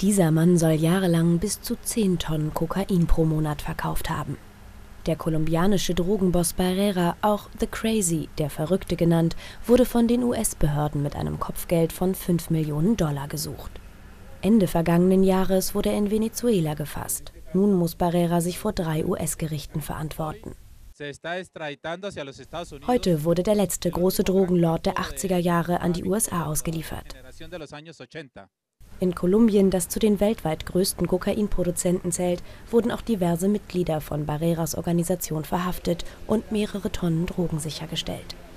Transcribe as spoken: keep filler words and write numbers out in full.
Dieser Mann soll jahrelang bis zu zehn Tonnen Kokain pro Monat verkauft haben. Der kolumbianische Drogenboss Barrera, auch The Crazy, der Verrückte genannt, wurde von den U S-Behörden mit einem Kopfgeld von fünf Millionen Dollar gesucht. Ende vergangenen Jahres wurde er in Venezuela gefasst. Nun muss Barrera sich vor drei U S-Gerichten verantworten. Heute wurde der letzte große Drogenlord der achtziger Jahre an die U S A ausgeliefert. In Kolumbien, das zu den weltweit größten Kokainproduzenten zählt, wurden auch diverse Mitglieder von Barreras Organisation verhaftet und mehrere Tonnen Drogen sichergestellt.